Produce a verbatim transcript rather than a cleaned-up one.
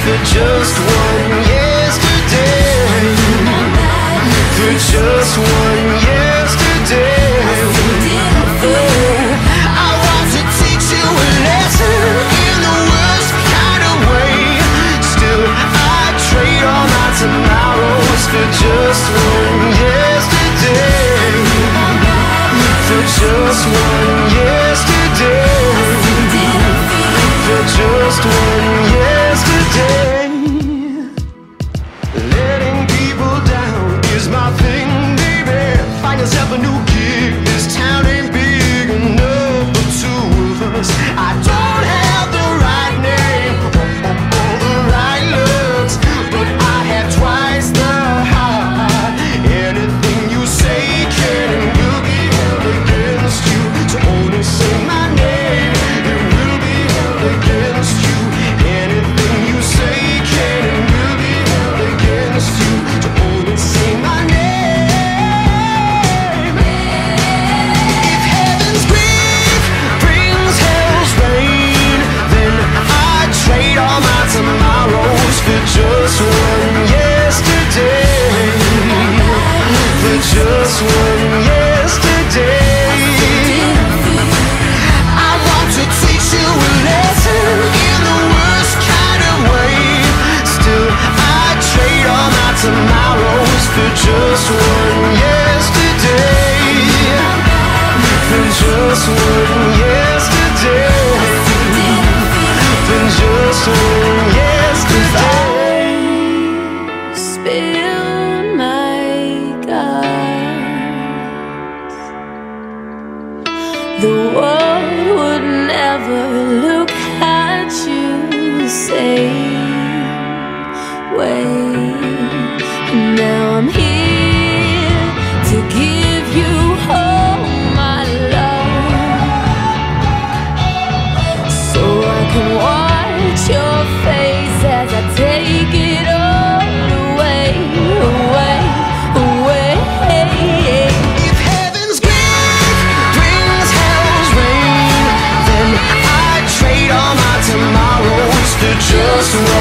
for just one yesterday, for just one yesterday. I want to teach you a lesson in the worst kind of way. Still, I trade all my tomorrows for just one yesterday, for just one yesterday, for just one yesterday. Letting people down is my thing, baby. Find yourself a new gig. This town ain't big enough for two of us. I don't have the right name or the right looks, but I have twice the heart. Anything you say can and will be held against you. So only say my name, it will be held against you. Anything you say can and will be held against you. So only say my name. If heaven's grief brings hell's rain, then I'd trade all my tomorrows for just one yesterday, for just one yesterday. I want to teach you a lesson in the worst kind of way. Still, I'd trade all my tomorrows for just one yesterday, for just one yesterday, for just one yesterday. Spill my guts, the world would never look at you the same way. And now I'm here to give you all my love, so I can watch your face as I take it all away, away, away. If heaven's grief brings hell's rain, then I'd trade all my tomorrows for just one